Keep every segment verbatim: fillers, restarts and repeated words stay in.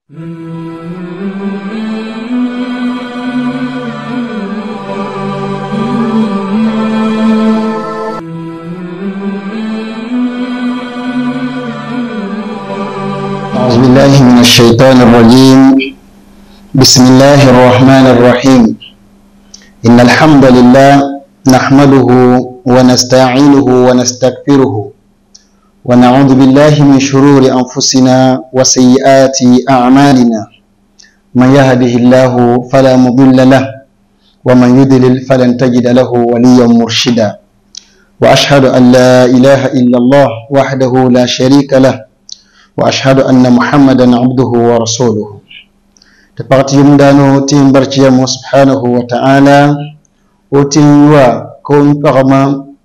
أعوذ بالله من الشيطان الرجيم. بسم الله الرحمن الرحيم. إن الحمد لله نحمده ونستعينه ونستغفره ونعوذ بالله من شرور أنفسنا وسيئات أعمالنا. من يهده الله فلا مضل له ومن يضلل فلن تجد له وليا مرشدا. وأشهد أن لا إله إلا الله وحده لا شريك له وأشهد أن محمدا عبده ورسوله. تبارك يمدانو تيم برشيم سبحانه وتعالى وتيوا كون بغما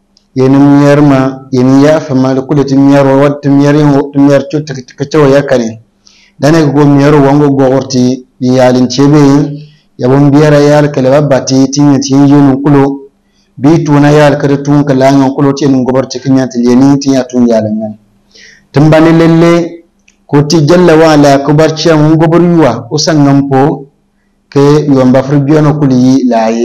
ينميرما ينيا فما لكل تمير وود تميرين تمير شو تكتشوا يكني دانا يقول ميرو وانغو غورتي يالين تشبي يبون بيرا يال كلبا باتي تيني تينيون كلو بيتونا يال كرتون كلان كلو تين غورتي كنيا تليني تينيا تون يالن تمباني للي koti jalla wala kubarciya mun goboriyuwa usan nampo ke yomba fribiyano kuli laye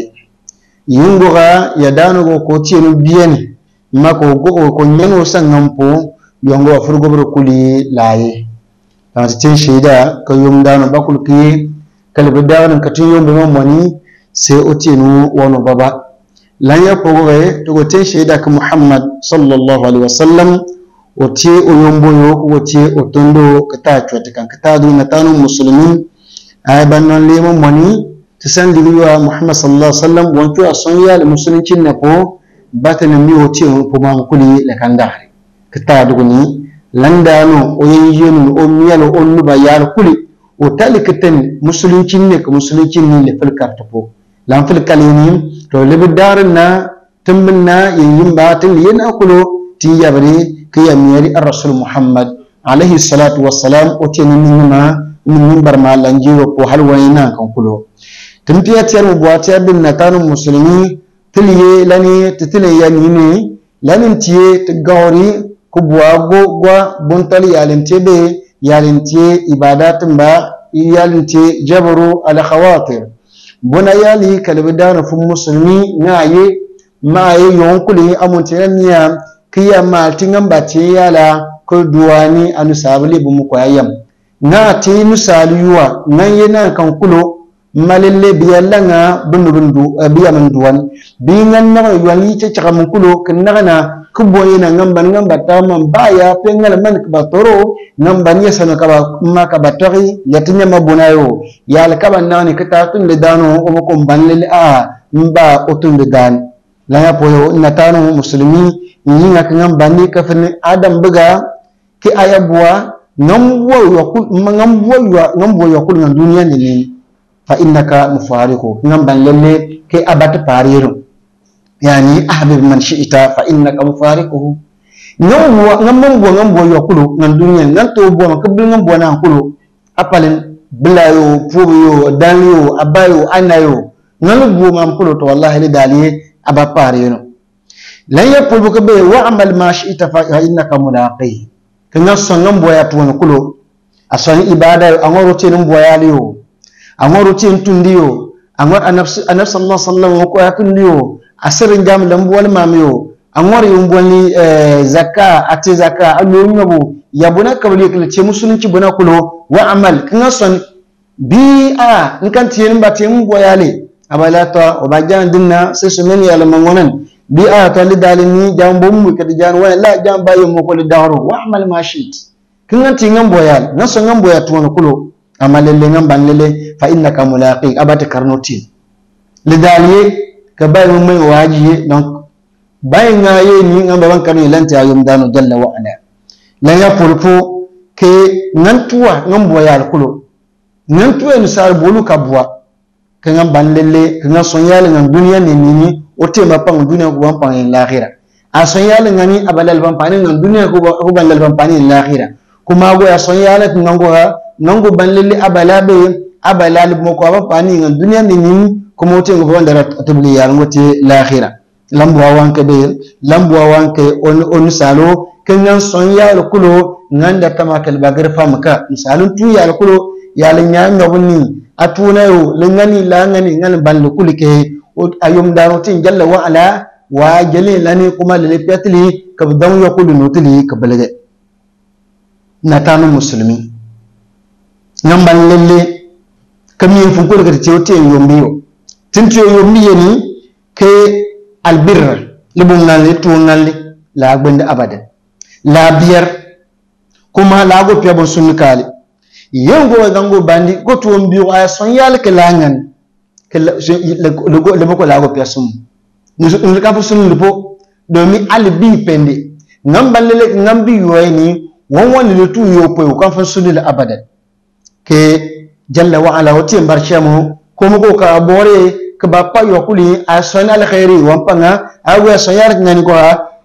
yingoga yadano go koti no biyani mako go ko nyano usan nampo yongo afur gobor kuli laye tanti tin shida ko yomdano bakul ki kala bidawan katin yombe mamani sai otinu wono baba lan ya pogowe to go tin shida ka Muhammad sallallahu alaihi wasallam otie oyomboyo otie otondo kata chwete kan kata du natanu muslimin ay bannon lemo moni tisandi wiwa Muhammad sallallahu alaihi wasallam wonto asonya le muslimin ne ko batana mi otie ko ma kuli le kandari kata du ni landano oyiyenu o miyalo onnu ba yar kuli o tali keten muslimin ne ko muslimin ne le filkarta po lan filkalini to le bidarna tumbina yin batin yana kulo tiyabari كي يميري الرسول محمد عليه الصلاة والسلام أتينا مننا من منبر ما لنجي وقوحل وينا كنقوله تنتيا تيار مبواتيا بالنتان المسلمين تلي لني تتلي ينيني لننتي تقوري كبواغو غوا بنتلي يالنتي بي يالنتي إبادات با يالنتي جبرو على خواطر بنا يالي كالبدان في المسلمين نايي ما يونكولي أمونتيا نيام kiya maltingam bati yala ko duwani anu sabali bu muko yam na ti nusali yuwa nan yana kan kulo malille biyalla nga bunurundu biyaman duwan bi ngan na yuwani ce caka mun kulo kin na kubo yana ngamban ngamba tamam baya pengal man ka batoro ngamban ya sana ka ba ma ka batori yatinya mabunayo yal ka ban nani kita tun le dano o ko banle a mba otun le dan la ya poyo natanu muslimi yinga kan bandi kafin adam buga ki ayabuwa ngambo yakul ngambo ngambo yakul ngan duniya ne fa innaka mufariqu ngamban lalle kai abat fariru yani ahbib man shi'ta fa innaka mufariquhu ngambo ngambo ngambo yakul ngan duniya ngan to bo man kabil ngambo na kulo apalen bilayo puyo danyo abayo anayo ngal bo man kulo to wallahi li daliye aba fariru lan yakul buka be wa amal ma shi'ta fa innaka mulaqi kanga sangam boya tuwan kulo asani ibada angoro tin boya liyo angoro tin tundiyo angor anafs anafs sallallahu alaihi wasallam ko yakundiyo asirin jam lambu wal mamiyo angor yumboni zakka ati zakka allo ngabo yabuna kabli kala ce musulunci buna kulo wa amal kanga son bi a nkan tiyen ba tin boya le abalata obajan dinna sai su men yalla mangonan bi ayata lidalini jambo mu kadi jan wala la jamba yimo ko lidaro wa amal mashit kin nganti ngam boyal nan so ngam boya tuwono kulo amalele ngam banlele fa innaka mulaqi abata karnoti lidaliye ka bay mo may waji donc bay ngaye ni ngam ban karni lanta ayum dano jalla wa ala la ya pulpo ke nantuwa ngam boyal kulo nantuwa ni sar bolu kabwa ka ngam banlele ka ngam so yale ngam duniya ni ni ote mapang dunia ko wampang en l'akhirah asonyala ngani abalal bampani ngan dunia ko ko balal bampani en l'akhirah kuma go asonyala ngango ha ngango balali abalabe abalal mo ko bampani ngan dunia ni ni ko mote go wandara tabli yar ngote l'akhirah lambo wanke be lambo wanke on on salo kenyan sonyala kulo nganda tamakal bagar famaka misalun tu yal kulo yal nya nyobni atuna yo lingani la ngani ngani balle kulike ayum dano tin jalla wa ala wa jale lani kuma le petli ka dan yo kulu notli ka balage natanu muslimi ngambal lelle kami fu ko ga tewte yombiyo tinto yombiye ni ke albirra libun ngal to ngal la gbende abada la biyar kuma la go pebon sunnukali yengo gango bandi go to mbiyo ay son yal ke langan ke le go le ko la go pesum ni ka fu sun lipo domi albi pende ngambal lele ngambi yoyni won won le tu yo ko kan fa sunil abada ke jalla wa ala wati barchamo ko mo ko ka bore ka ba pa yo kuli a son al khairi wan panga awe son yar ngani ko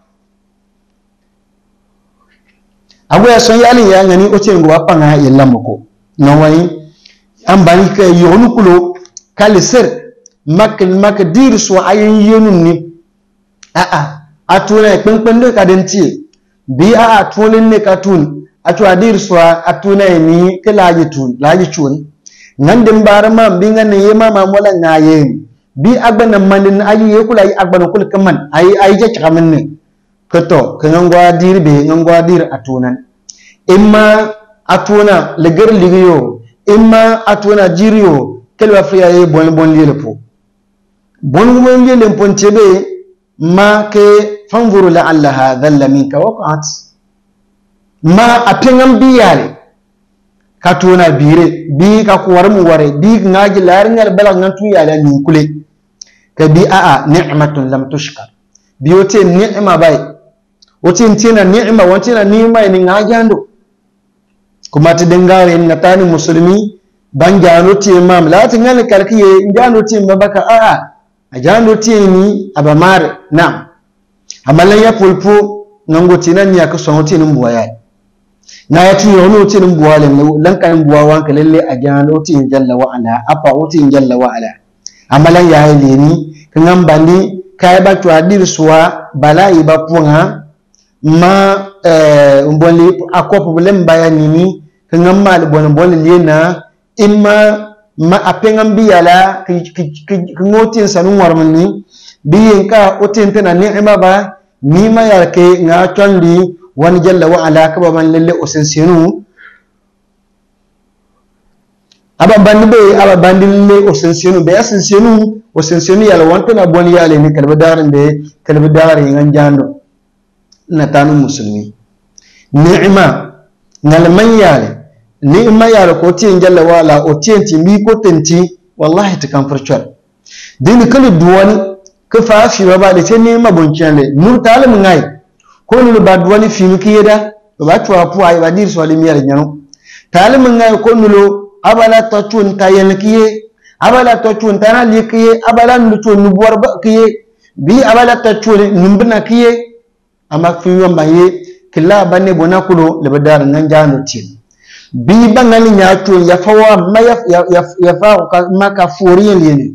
awe son yali ya ngani o tengo wa panga yella mako no wani ambani ka yonu kulo kal ser mak mak dir so ayin yenun ni a a atuna penpende ka denti bi a atulin ne ka tun atu adir so atuna ni kala tun laji tun ngandem barama bi ngane yema ma mola ngaye bi agbana manin ayi yekula ayi agbana kul kaman ayi ayi je chakamanne kato kangwa dir be ngwa dir atunan imma atuna leger ligiyo imma atuna jiriyo kelwa friya ye bon bon lelepo bon bon lele pontebe ma ke fanzuru la'allaha dhalla minka waqat ma apengam biyale katuna bire bi ka ko warmu ware bi ngaji laringal bala ngantu yala ni kule ka bi a a ni'matun lam tushkar bi wote ni'ma bay wote ntina ni'ma wote ni'ma ni ngajando kuma ta dangare na tani musulmi ban jano ti imam la tingal kalkiye jano ti mabaka a a ajano ti ni abamar na amala ya pulpu nango tinan ya ka sonoti nin buwaya na ya tuyo no ti nin buwale lan kan buwawan ka lalle a jano ti jalla wa ala apa oti jalla wa ala amala ya ile ni kan bandi kai ba to adir suwa balai ba punga ma eh mboli akwa problem bayani ni kan mal bon bon lena imma ma apengam biyala ki ngotin sanun warmani biyin ka otin tana ni'ima ba ni ma yarke nga tondi wan jalla wa ala ka ban lalle osensenu aba bandi be aba bandi lalle osensenu be osensenu osensenu yala wantana bon yale ni kalba darin be kalba darin ngan jando na tanu musulmi ni'ima ngalman yale ni'ima yale ko tin jalla wa ala o tin ti mi ko tenti wallahi ta kan farchal dini kala duwani ka fa fi ba da tin ni'ima boncale nur talim ngai ko lu ba duwani fi mi kiyeda ba tuwa pu ay ba dir so limiyar nyano talim ngai ko nulo abala to tun tayen kiye abala to tun tana likiye abala nu to nubuwar ba kiye bi abala to tun numbuna kiye ama fi yomba ye kila banne bona kulo le badar nan jano tin bi bangali nyato ya fawa ma ya ya fa maka furiyen lene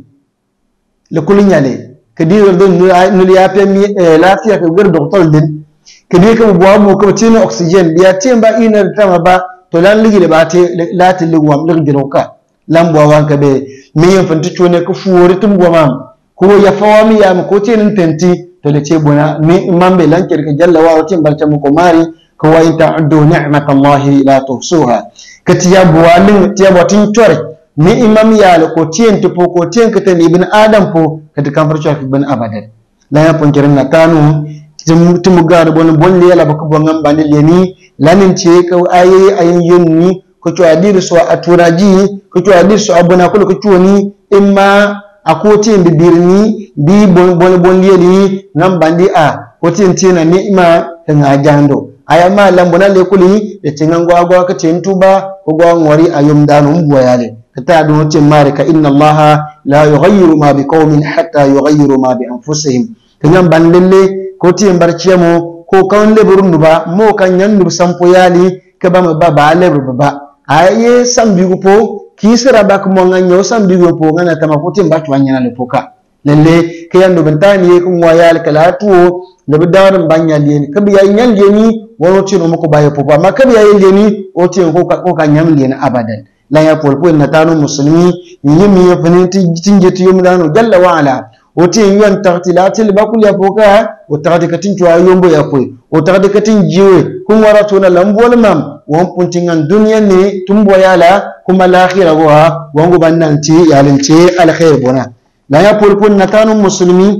le kulinyale kadi do nu ya pe mi lafiya ka gar doctor din kadi ka bo mo ko tin oxygen biya tin ba ina tama ba to lan ligi le ba te lati ligwam ligi roka lambo wanka be mi yin fanti chone ko furi tum go mam ko ya fawa mi ya ko tin tenti to le ce bona mi mambe lan kirka jalla wa tin barta mu ko mari ko wa in ta'uddu ni'matallahi la tuhsuha kati ya buwalin tiya botin tore ni imam ya ko tin to ko tin ka tan ibn adam po kati kan farcha ibn abadan la ya pon kiran natanu tum gar bon bon le la bako bon ngam le ni lanin ce ka ayi ayin yunni ko to adir so aturaji ko to adir so abuna ko ko ni imma akoti mbibirni bi bon bon bon lieli ngam bandi a koti ntina ni'ima nga jando ayama lambona le kuli de tingango agwa ka tintuba ko gwa ngori ayum danu mbuwa yale kata do tin mare ka inna allaha la yughayyiru ma biqaumin hatta yughayyiru ma bi anfusihim ngam bandelle koti mbarciamo ko kan le burundu ba mo kan nyandu sampo yali ka ba ba ba le ba aye sambi ko kisira bak mo nganyo sambi go ngana tama ko tim batu wanyana le poka lalle kayando bentani ye ko wayal kala tuo le bidar banya leni kabi ya nyal leni wono tino mako baye popa ma kabi ya leni o tin ko ko ka nyam leni abadan la ya polpo na tanu muslimi yimi ya fani tinje ti yumdano jalla wa ala oti yon tartilati bakul ya poka o tarti katin to ayombo ya poy o tarti katin jiwe kun warato na lambol mam won puntingan duniya ne tumbo yala kuma lakhira wa wango bannanti yalince alkhair bona la ya polpo na tanu muslimi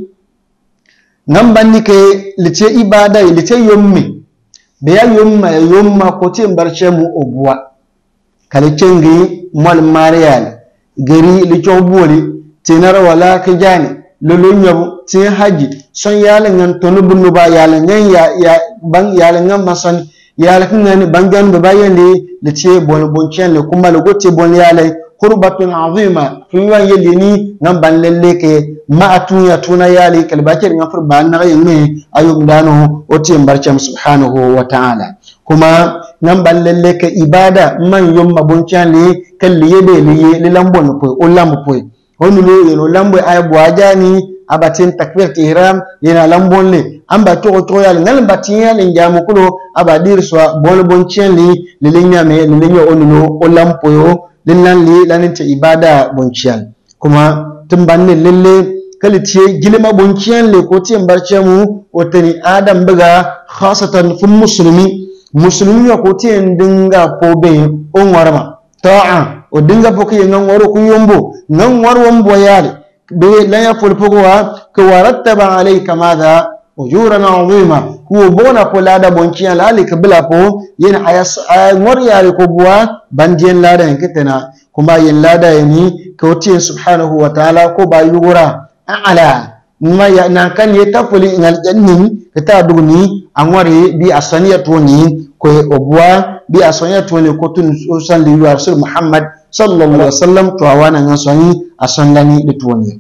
nan banni ke lice ibada lice yommi be ya yomma yomma ko tin barce mu obuwa kale cengi mal marial gari lico boli tinar wala ka jani lolo nyabu tin haji son yala ngan tonu bunu ba yala ngan ya ya bang yala ngan mason yala kan bangan ba bayande lice bon bon chen le kuma le gote bon yala qurbatun azima fiwa yelini ngam banlelle ke ma atunya tuna yali kalbakir ngafur ban na yemi ayum dano oti barcham subhanahu wa ta'ala kuma ngam banlelle ke ibada man yom mabunchali kalli yebe liye lilambon po ulam po honulo yeno lambo ay boajani abatin takbir ihram yana lambon le amba to to yal ngal batiya le jamu kulo abadir so bon bonchali lilinya me lilinya onulo ulam po lillan li lanin ta ibada bonciyan kuma tun banne lalle kalitiye gilma bonciyan le ko tiyan barce mu wotani adam buga khasatan fun muslimi muslimi ko tiyan dinga ko be on warma ta'a o dinga foko yan waro ku yombo nan warwon boyale be la ya fulfugo wa ka warattaba alayka madha ujuran azima ko bona ko lada bonciyan lali ka bila ko yin ayas ngor yare ko buwa bandiyen lada kitana kuma yin lada yani kautin subhanahu wa ta'ala ko ba yugura ala ma ya nan kan ye tafuli ngal jannin ta dugni anware bi asaniya toni ko obwa bi asaniya toni ko tun san li rasul muhammad sallallahu alaihi wasallam to awana ngan sani asandani de toni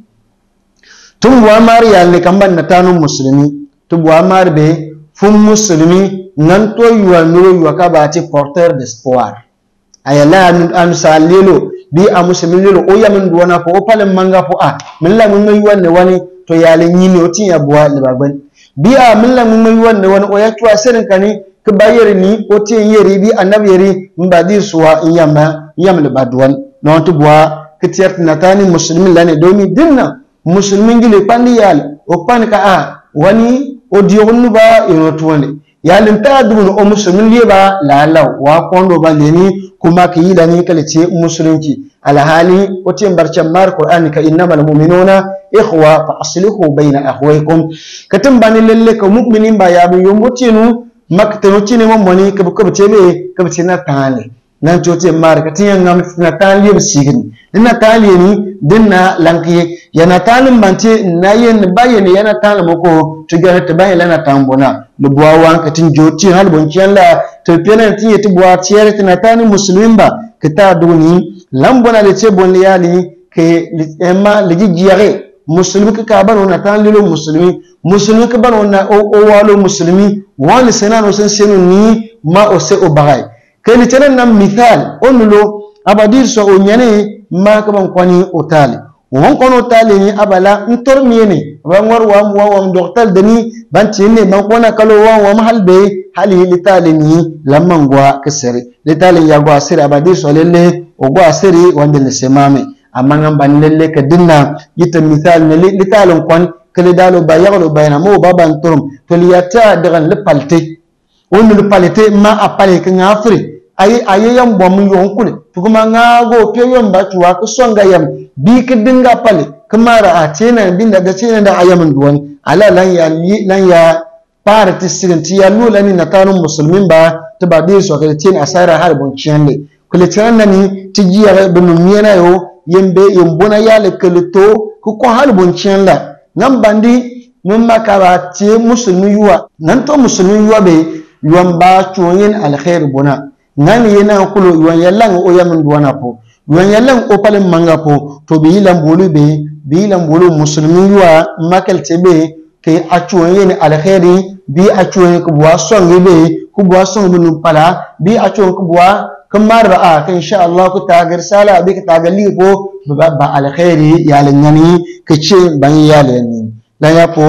tun wa mariya ne kamban na tanu muslimi tun wa marbe fun muslimi nan to yuwa nuro yuwa ka ba ti porteur d'espoir ayala an salilo bi a muslimilo o yamin duwana ko opalen manga ko a milla mun mai wanne wani to yalin yini o tin yabuwa libaban bi a milla mun mai wanne wani o yakwa sirin kani ka bayar ni o tin yeri bi annabi yeri mbadi suwa yamma yamle badwan non to bwa kitiyat natani muslimin lane domi dinna muslimin gile pandi yal o pan ka a wani o diyon ba ino tuwande yalin ta dubun o muslimin liba la law wa kondo ba leni kuma ki yilani kalce musulunci alhali watin barcan mar qur'ani ka innamal mu'minuna ikhwa fa aslihu bayna akhwaykum katin bani lalle ka mu'minin ba ya bu yombotinu maktano cini mo moni ka bu ka tebe ka na tale nan jote mar katin ngam na tale bi sigin dinna tale ni dinna lanki yana talin bante nayen bayene yana talin mako tiga ta bayin lana tambona lubwa wan katin joti hal bonkiyan la to pena tin yeti bwa tiere tin tani muslimin ba kita duni lambona le ce bon yali ke emma ligi jiyare muslimi ka bano na tan lilo muslimi muslimi ka bano na o walo muslimi wani senano sen senu ni ma o se o bagay ke ni tenen nam mithal onlo abadir so o nyane ma ka ban kwani o tali won kono tali ni abala ntor miene ban war wa wa wa doktal dani ban tinne ban kona kalo wa wa mahalbe hali litali ni lamman gwa kasere litali ya gwa sire abadi so lelle o gwa sire wanda ne semame amma ngam ban lelle ka dinna yita misal ne litalon kon kale dalo ba yaglo bayna mo baban turum to liyata dagan le palte on le palte ma apale ka ngafri ay ayyan bom yon kule to kuma ngago pe yon ba tuwa ko songa yam bi ka dinga pale kamara a tena binda ga tena da ayamin duwan ala lan ya lan ya fara tisirin ti ya lula ni na kanun musulmin ba ta ba bi so ga tena asara har bon ciyanne kule ciyanne ni ti jiya bin miyana yo yembe yombona yale keleto ko ko har bon ciyanla nan bandi mun makara ti musulmi yuwa nan to musulmi yuwa be yuwan ba cuyin alkhair bona nan yana kulo yuwan yallan o yamin duwana po yuwan yallan o palen manga po to bi lan bolu be bi lan bolu musulmi yuwa makal tebe ke acuyin alkhairi bi acuyin ku buwa songi be ku buwa songi nu pala bi acuyin ku buwa kamar ba ka insha Allah ku tagar sala bi ka tagalli ko ba alkhairi yalan yani ke ce ban yalan la ya po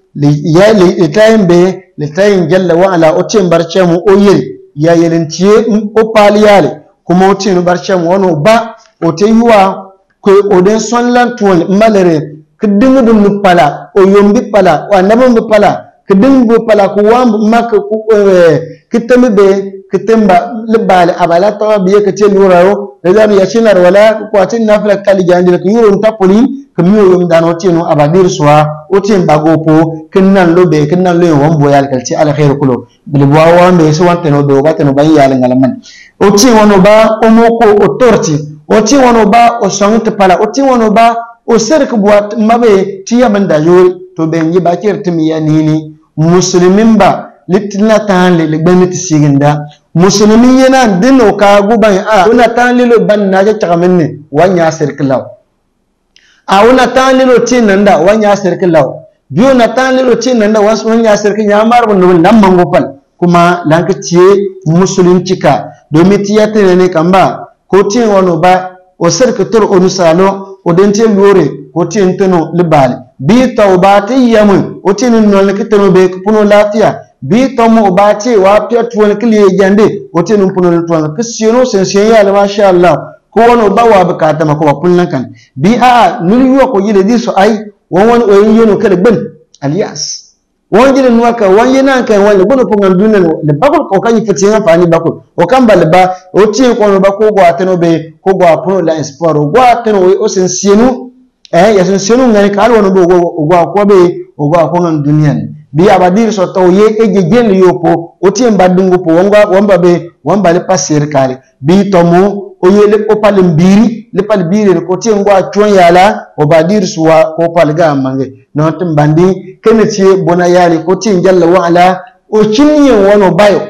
ya li tayin be li tayin jalla wa ala o tin barce mu o yel ya yelintiye o paliyale kuma ote no barcham wono ba ote yuwa ko oden sonlan tuwon malere kidingu dum pala o yombi pala wa nabum pala kidingu pala ko wam mak ko kitami be kitemba libale abala tawa biye kete lurayo rezabi yachinar wala ko atin nafla kali janjil ko yuro tapoli ko miyo yom dano tino abadir suwa otin bagopo kinnan lobe kinnan lo won boyal kalci ala khair kulo bil bawa me so wante no do gata no bayi yal ngalaman otin wono ba o moko o torti otin wono ba o sonte pala otin wono ba o serk buat mabe tiya banda yori to ben yi bakir timiya nini muslimin ba litina tan le gbaniti siginda musulmi yana dino ka guban a una tan lilo ban na ja chakaminne wanya sirklaw a una tan lilo tinanda wanya sirklaw biyo na tan lilo tinanda wasu wanya sirkin ya marbu no nan mangopal kuma lanka tiye musulun cika domin tiyata ne kamba ko tin wono ba o sirkatur onusalo o dente lore ko tin tano libali bi tawbati yamun o tin no ne kitano be puno lafiya bi tomo ba ce wa piat won kiliye jande wote num puno tuwan kisino sensen ya la masha Allah ko wono ba wa bukata mako wa punnan kan bi a nuriyo ko yile di so ai won won o yeno kada ben alias won jile nuwa ka won yana kan won gono pungan dunan le bakol ko kan yifati nga fani bakol o kan balba o tie ko no ba ko go ateno be ko go puno la espoir o go ateno o sensenu eh ya sensenu ngani ka wono bo go go ko be o go ko ngan duniyan bi abadir so taw ye eje jel yopo otien badungu po wonga wamba be wamba le passer kale bi tomu o yele o pal mbiri le pal biri ko tien ngwa chon yala o badir suwa ko pal ga mange no tim bandi kenetie bona yali ko tien jalla wa ala o cinye wono bayo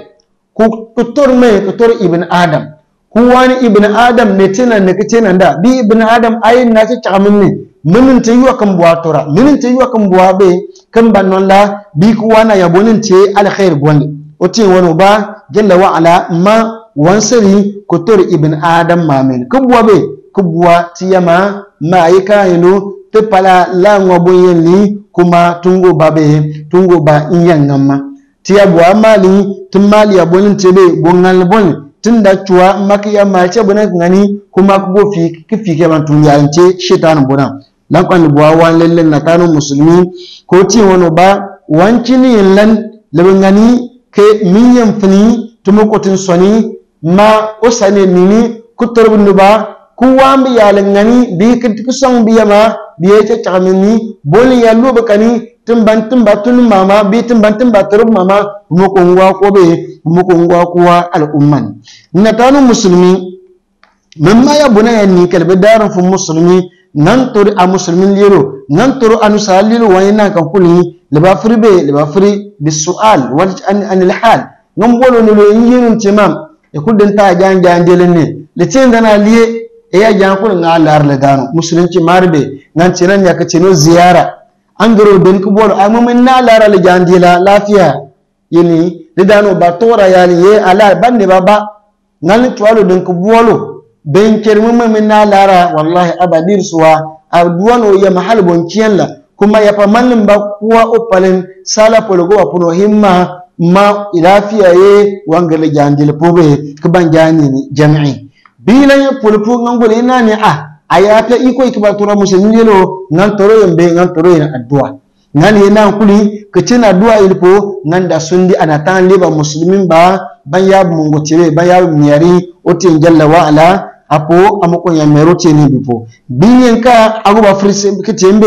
ko ko torme ko tor ibn adam ku wani ibn adam ne tinan ne kitena nda bi ibn adam ayin na ci chakamin minin te yuwa kan buwa tora minin te yuwa kan buwa be kan bannon la bi ku wana ya bonin te alkhair bonde o te wono ba jalla wa ala ma wansari ko tor ibn adam mamen kan buwa be ku buwa tiyama ma yika yino te pala la ngobo yenli kuma tungo babe tungo ba inyan ngamma tiya buwa mali tumali ya bonin te be bongal bon tunda cuwa makiya ma ce bonin ngani kuma ku go fi kifi ke ban tun yance shaitan bona lankan buwa wan lallen na kanu musulmi ko ti wono ba wancini lan lebangani ke minyan fini tumukotin soni ma osane nini kutorbundu ba kuwambi yalangani bi kitkusong biyama biye ce chamini boli yalu bakani timban timba tun mama bi timban timba turub mama mukongwa ko be mukongwa kuwa al umman na kanu musulmi mamma ya bunaya ni kalbe darun fu musulmi nan tori a musulmin liro nan toro anu salilo wayna kan kuli liba fribe liba fri bisual wal an an al hal ngam bolo ni lo yinun timam e kudin ta jan jan delen ne le tin dana liye e ya jan kul nga lar le dano musulunci marbe nan cinan ya kace no ziyara an garo den ku bolo ay mumin na lar le jan dila lafiya yini le dano ba tora yali ye ala bande baba nan tuwalo den ku bolo ben kermu min na lara wallahi abadir suwa adwano ya mahal bonkiyan la kuma ya pamannin ba kuwa opalen sala pologo apuno himma ma ilafiya ye wangale jandil pobe kiban jani ni jami'i bilan ya polpo ngangole nani ah ayata iko ikiba tura musulmi lo nan toro yambe nan toro yana addu'a nan yana kuli kicin addu'a ilpo nan da sundi ana tan liba muslimin ba ban ya mungo tire ban ya miyari otin jalla wa ala apo amoko ya merote ni bipo binyen ka aguba frise kitembe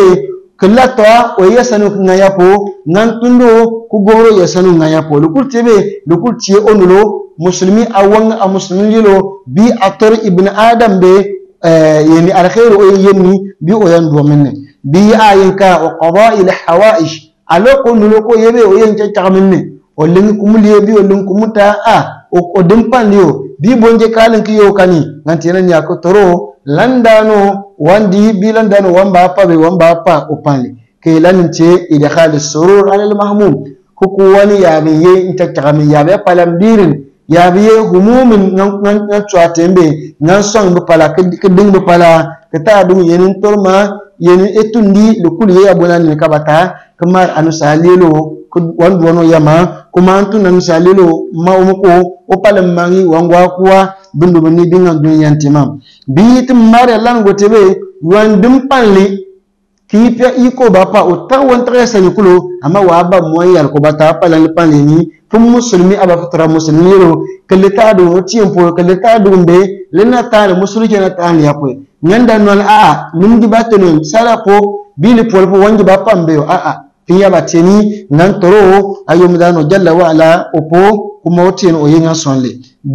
klatwa o yasanu ngaya po nan tundo ku goro yasanu ngaya po lukul tebe lukul tie onulo muslimi awang a muslimin yelo bi ator ibn adam be yani alkhair o yenni bi o yan do menne bi ayinka wa qada'il hawaish aloko nulo ko yebe o yen ta minne o lengi kumuliye bi o lengi kumuta a o dimpan liyo bi bonje kalin kiyo kani ngantinan ya ko toro landano wandi bi landano wamba pa be wamba pa opali ke lanche ida khalis surur alal mahmum kuku wani ya biye intakami ya be palambirin ya biye humumin nan nan twatembe nan son bu pala kidin bu pala kata dum yenin torma yenin etundi lukul ye abona ni kabata kamar anu salilo wandu wano yama kuma antu nan salilo ma umuko opalam mangi wangwa kuwa bindu bani dingan duniyan timam biitim mare lan gotebe wandum palli kipya iko bapa utawan tresa ni kulo ama waba moyal ko bata palan palli ni fum muslimi aba fatra muslimiro kalita do tiempo kalita do be lena tale musulike na tani yapo nyanda non a numdi batonon sala ko bili polpo wangi bapa mbeo a a fiya bateni nan toro ayumdano jalla wa ala opo kuma wotin o yinga sonle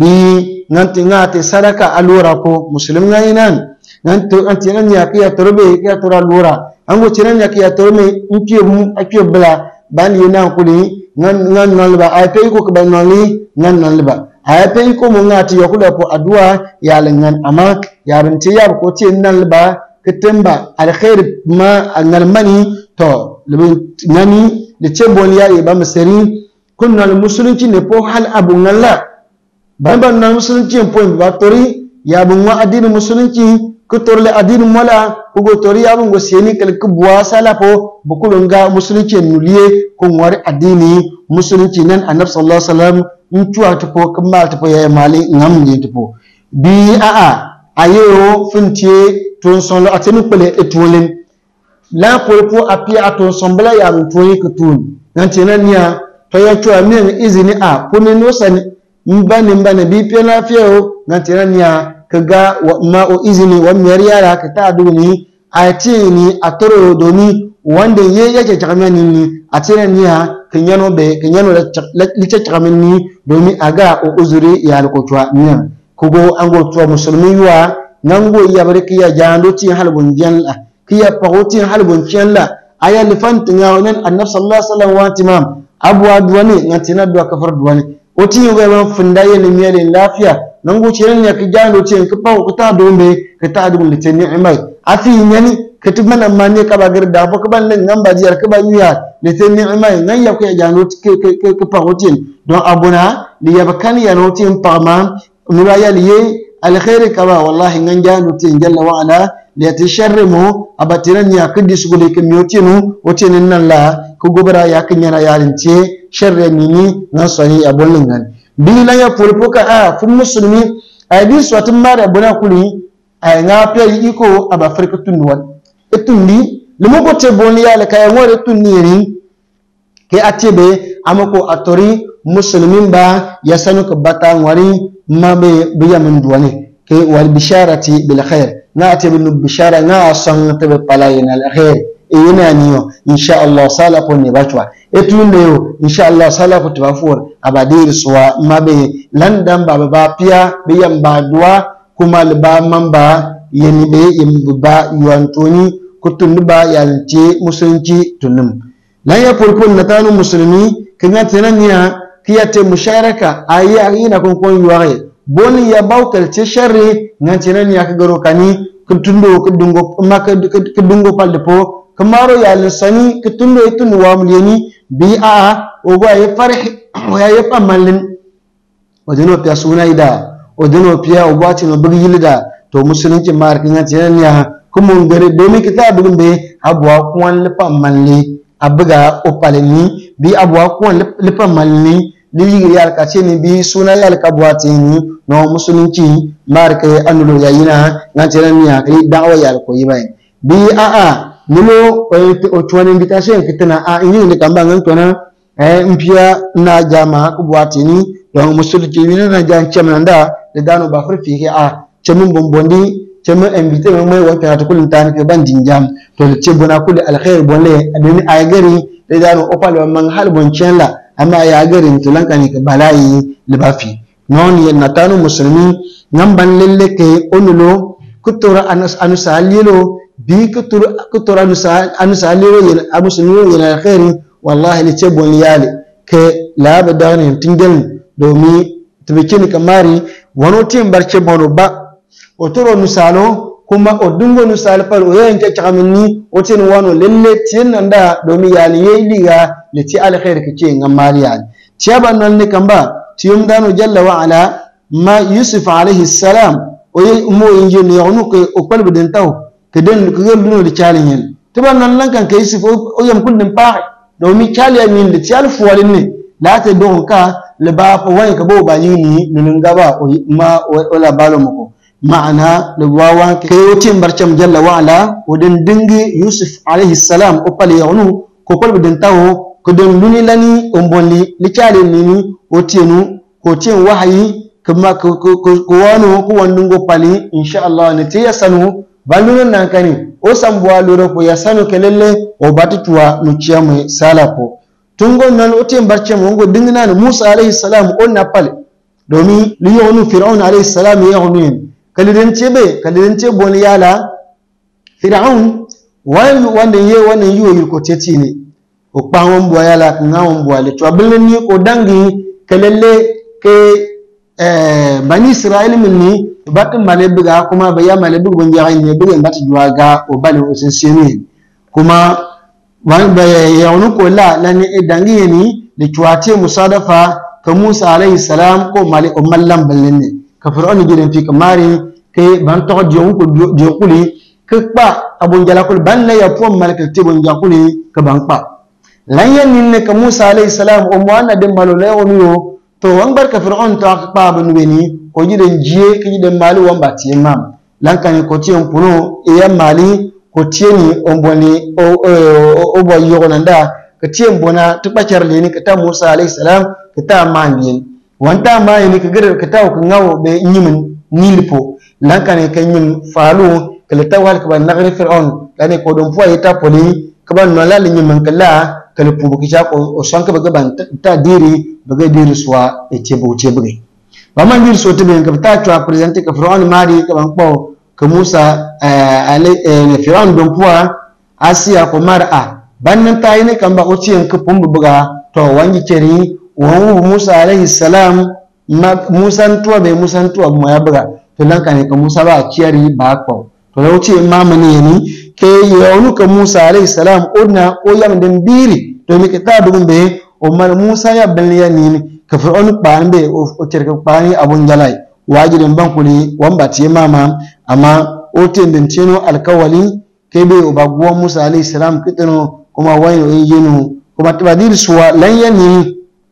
bi nanti ngate sadaka alura ko muslim ngainan nanto anti nan ya kiya torobe kiya tora lura ango tinan ya kiya torome nkiye mu akiye bla ban yina kuli ngan ngan nalba ay pay ko ban nali ngan nalba ay pay ko mo ngati yakula ko adua ya langan ama ya binti ya ko tin nalba ketemba al khair ma ngal mani to nani de chebon ya e ba maseri kunna al musulunci ne po hal abu ngalla bamba na musulunci po ba tori ya bu wa adini musulunci ku torle adini mola ku go tori ya bu go seni kal ku buwa sala po bukulunga musulunci nuliye ku ngwari adini musulunci nan annabi sallallahu alaihi wasallam in tuwa to po kamma to po ya mali ngam ni to po bi a a ayo funtie ton son lo atenu pele etolin la polpo apia aton sombla ya mtoyi kutun nanti nania toya chwa mien izini a puneno sani mbane mbane bi pena fiyo nanti nania kaga ma o izini wa miyariya ka ta duni atini atoro domi wanda ye yake chakamani ni atini nia kenyano be kenyano licha chakamani domi aga o uzuri ya ko chwa mien kugo ango chwa musulmi wa nango ya barki ya jando ti halbun janla kiya pagoti halbun janla aya lifant ngawnen annab sallallahu alaihi wasallam wa timam abwa duwani ngatina duwa kafar duwani oti yoga ma fundaye ni miyale lafiya nango chiren ya kijando ti ka paw ko ta dombe ka ta dum litani imai afi nyani katibman amma ne ka bagar da fa ka ban nan ngamba jiyar ka ba yuya litani imai nan ya ku ya jando ke ka pagoti don abuna li yabkan ya notin pama nuraya liye alkhairi kaba wallahi nganja nuti jalla wa ala liyatasharrimu abatiran ya kidi sugule kemyotinu wotinin nan la ku gobara ya kinyana yarince sharri nini nasani abullingan bila ya pulpuka a fu muslimi ay bi swatin mare abuna kuli ay nga pe iko aba afrika tunwan etundi limu ko te bonni ya le kay ngore tunni ke atebe amako atori muslimin ba yasanu ka bata ngwari mabe biyamin duwane ke wal bisharati bil khair naati bil bishara na san tabe palayin al khair e yana niyo insha Allah sala ko ne bachwa etunde yo insha Allah sala ko tafur abadir suwa mabe landan baba ba pia biyam ba duwa kuma ba mamba yeni be yimba yuantoni kutundu ba yalti musulunci tunum lan ya purpun natanu muslimi kanya tananiya kiyate musharaka ayi ayina kon kon yuwaye boni ya bawkal ce sharri nganti nan ya kagaro kani kutundo kudungo maka kudungo palde po kamaro ya lisani kutundo itun wa muleni bi a o ba ya farh ya ya pamalin odino pya sunaida odino pya o ba tino bugilida to musulunci mar nganti nan ya kuma ngare domi kita dugumbe abwa kwan lepa malli abuga opaleni bi abwa kwan lepa malli lili yal ka ceni bi suna yal ka buatini no musulunci marke anulo yayina ngantena niya kri dawa yal ko yibai bi a a nulo o chwane invitation kitana a ini ne kamba ngantona eh mpia na jama ko buatini don musulunci wina na jan chemnanda de dano ba farfi ke a chemun bombondi chemun invite mai wata ta kulin tan ke bandin jam to le chebona kul alkhair bonle adini ay gari de dano opal man hal bon chenla amma ya garin tulanka ne ka bala'i libafi non yen natanu muslimi namban lelle ke onulo kutura anas anusalilo bi kutura kutura anusal anusalilo yen amuslimi yen alkhairi wallahi li chebon yali ke la badani tingel domi tibikini kamari wono tim barche bono ba otoro nusalo kuma odungo nusal pal o yen ke chakamini otin wano lelle tin nanda domi yali yeliga leti alkhair kice ngamari yani tiyaba nan ne kamba tiyum dano jalla wa ala ma yusuf alayhi salam o mo inje ne onu ko o qalbi den taw ke den ko yelno di chalinyen tiban nan lan kan ke yusuf o yam kullum pa domin kyale min da tiyal fuwalin ne la ta don ka le ba fa wani ka bo ba ni ni nun gaba ma wala balo muko ma'ana da wawan kai wucin barcam jalla wa ala wadin dingi yusuf alaihi salam o pale yawnu ko pal bidin tawo ko don luni lani ombonli li kyale ni ni o tienu ko tien wahayi kuma ko ko wano ko wandungo pali insha Allah ne te yasanu balun nan kani o sambuwa loro ko yasanu kelele o batuwa no ciyamu salapo tungo nan o tien barcam ngo dingina Musa alaihi salam on na pale domin li yawnu fir'aun alaihi salam yawnu kalidan cebe kalidan ce boni yala fir'aun wan wanda ye wannan yiwo yirko teti ne o pawon bo yala ngawon bo ale to abin ni ko dangi kalelle ke eh bani isra'il min ni batin malebiga kuma baya malebiga bon jahay ne bigen bati juwaga o bale o senseni kuma wan ba yawnu ko la lan dangi ni li tuwate musadafa ka Musa alaihi salam ko mali o mallam balenne ka fir'aun gidan fi kamari ke ban to jiyon ko jiyon kuli ke pa abun jala kul ban la ya pom malaka te bon jakuli ke ban pa lan yan ne ka Musa alayhi salam o mo anna de malo le o miyo to wan barka fir'aun to pa ban weni ko jiden jiye ke jiden mali wan bati imam lan kan ko tiyon puno e ya mali ko tieni on boni o o bo yogonanda ke tiyen bona to bacar le ni ka ta Musa alayhi salam ka ta mani wanta mai ni ka gare ka ta ko ngawo be nyimin nilpo lankane kanyim falu kala tawal ka ban nagri fir'aun kane ko dum fuwa ita poli ka ban no la nyim man kala kala pubu ki ko o sanka baga ban ta diri baga diri suwa e tebo tebo ba man dir so tebe ka ta to presenter ka fir'aun mari ka ban ko ka Musa ale fir'aun dum fuwa asiya ko mar'a ban nan tayi ne kan ba o ciyen ka pumbu buga to wangi ceri wa Musa alaihi salam Musa tuwa be Musa tuwa mo ya buga to lan kan ka Musa ba ciyari ba ko to lauce imamani yani ke yawnu ka Musa alayhi salam odna o yam den biri to mi ka dum be o mar Musa ya bal yani ka fir'aun ban be o terka bani abun jalai wajirin bankuli wamba ti mama amma o tenden ceno alkawali ke be o bagwa Musa alayhi salam kitano kuma wayo yinu kuma tabadir suwa lan yani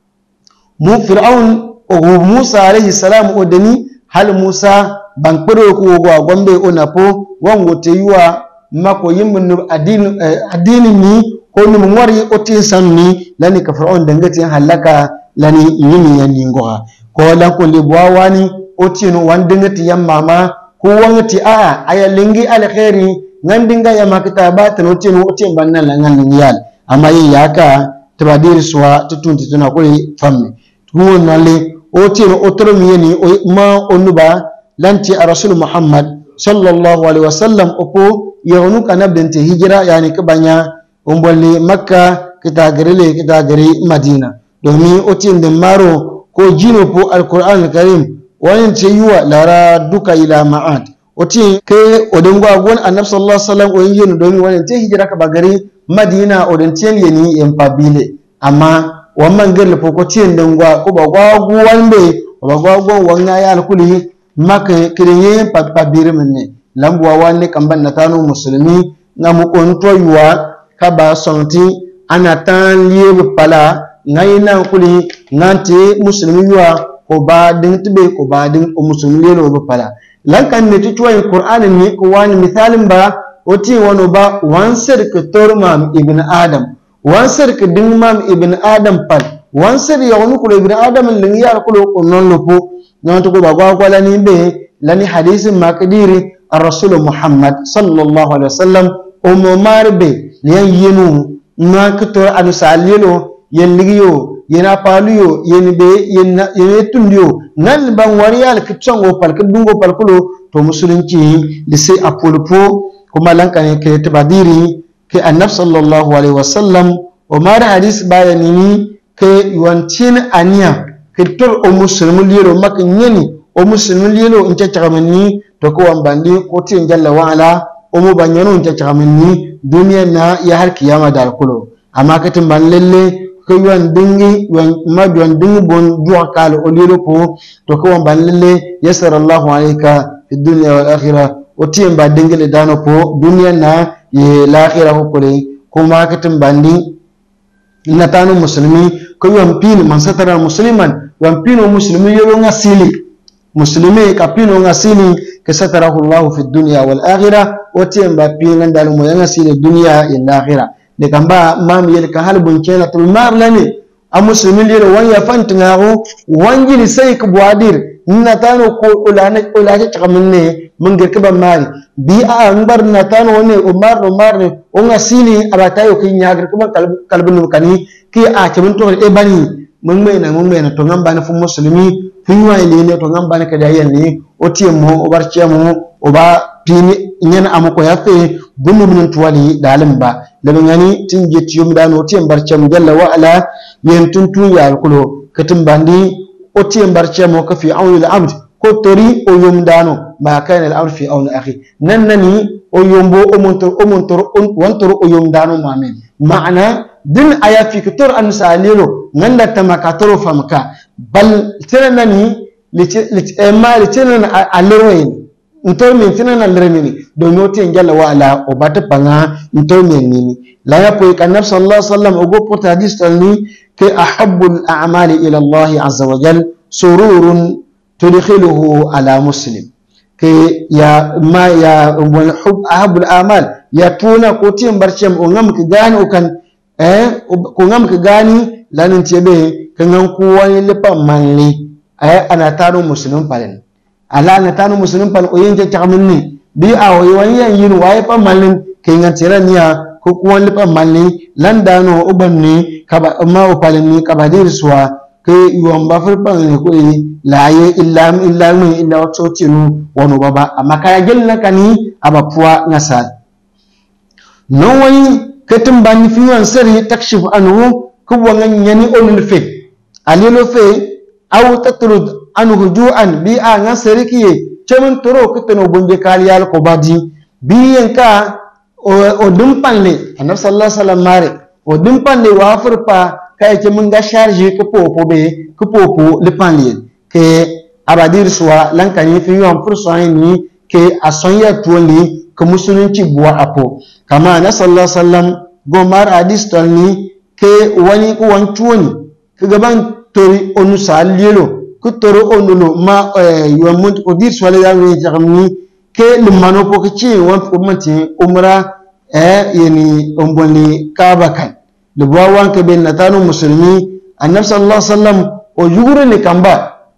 mu fir'aun o Musa alayhi salam odani hal Musa ban kpero ko go gombe onapo wango te yuwa mako yimun adin adini ni ko ni ngwari otin sanni lani ka fir'aun dangati halaka lani yimi yani ngoha ko lan ko le bwawani otin wan dangati yamma ko wangati a aya lingi alkhairi ngandinga ya makitaba tan otin otin banna langan yal amma yi yaka tabadir suwa tutunti tuna ko famme tuwo nale otin otromi yani ma onuba lanti a rasul muhammad sallallahu alaihi wasallam opo yawnu kanabdente hijira yani kabanya umbolli makka kitagare kitagare madina domin otin da maro ko jino po alquran alkarim wani ce yuwa lara duka ila ma'ad otin ke odengwa gon annab sallallahu alaihi wasallam o yinu domin wani ce hijira ka bagare madina odin ce yeni en pabile amma wannan garle po ko tin dengwa ko bagwa guwanbe bagwa gon wanga ya alkuli maka kireye pabire menne lambuwa wanne kamban natano musulmi na mu konto yuwa kaba sonti ana tan liye pala ngaina kuli nganti musulmi yuwa ko ba din tibe ko ba din musulmi lelo ba pala lankan ne tuwa qur'ani ni ko wani misalin ba oti wono ba wansir ka torma ibn adam wansir ka din mam ibn adam pal wansir ya wonu ko ibn adam lin yar ko non lopo nonto ko bagwa ko lani be lani hadith makdiri ar-rasul muhammad sallallahu alaihi wasallam o mo marbe liyan yinu na kito anu salilo yen ligiyo yena paluyo yen be yen yen tundiyo nan ban wariyal kitchongo pal kidungo pal kulo to musulunci lise apolpo kuma lankane ke tabadiri ke annab sallallahu alaihi wasallam o mara hadith bayani ke yuwancin aniya kitor o musulmi liro mak nyeni o musulmi liro inta chagamani to ko wambandi ko tin jalla wa ala o mo banyano inta chagamani duniya na ya har kiyama da alkulo amma katin ban lalle ko yuwan dingi wan madwan dingi bon duwa kala o liro ko to ko wamban lalle yasara Allahu alayka fi dunya wal akhirah o tin ba dingi le dano ko duniya na ye la akhirah ko le kuma katin bandi natanu muslimi ko yon pin man satara musliman wan pino muslimi yo ngasili muslimi ka pino ngasili ke satarahu Allah fi dunya wal akhirah otemba pin ndal mo ngasili dunya wal akhirah de kamba mam yel ka halbun kela tul marlani a muslimi lero wan ya fantingago wanjili sai ka buadir natano ko ulana ulana chakaminne mungir ke bamari bi a angbar natano ne umar umar ne o ngasili abatayo ki nyagar ko kalbun kani ki a kemin to e bani mun mai na mun mai na to ngamba na fu muslimi fu wa ile ne to ngamba na kada yan ni o tiemo o barche mo o ba pini nyana amako yafe bunu mun tuwali dalim ba labe ngani tinje tiyum dano tiem barche mo jalla wa ala yen tuntu ya kulo katim bandi o tiem barche mo ka fi awnil abd ko tori o yum dano ma kana al amr fi awn akhi nan nani o yumbo o montor o montor wontor o yum dano mamen maana din aya fi kitor an salilo nganda tamakatoro famka bal tinani lit ema litinana alroin ntor min tinana alremini do noti ngala wala o bata panga ntor min nini la ya po kan nafs sallallahu alaihi wasallam o go porta hadith tani ke ahabbul a'mali ila Allah azza wa jal sururun tudkhiluhu ala muslim ke ya ma ya wal hub ahabbul a'mal ya tuna ko tim barcem o ngam ki gani o kan eh ko ngam ki gani lanin tebe kan ngam ko wani lepa manli ay ana tanu muslim palen ala ana tanu muslim pal o yenje chakamunni bi a o wani yan yin waye pa manlin ke ngan tiraniya ko ko wani lepa manli landano o banni kaba ma o palen ni kaba dir suwa ke yuwan ba furban ne ko laye illa illa min illa wato tinu wono baba amma kaya gelna kani aba puwa ngasal non wani ketum bani fi wan sari takshif anhu ko wangan yani onul fe alilo fe aw tatrud anhu ju'an bi a ngasari kiye cemun toro kitano bonje kaliyal ko badi bi yanka o dumpanle annabi sallallahu alaihi wasallam mare o dumpanle wa furpa kay ke mun ga charge ko popo be ko popo le panlier ke abadir suwa lankani fi yon pourcent ni ke asonya tuoli ko musulunci buwa apo kama na sallallahu alaihi wasallam gomar hadis tani ke wani ko wantuoni ke gaban tori onu salilo ko toro onulo ma yon mun ko dir suwa le ni jamni ke le manopo ke ci won ko manti umra eh yani omboni kabakan le bawan ke ben natanu muslimi annabi sallallahu alaihi wasallam o yuri ne kamba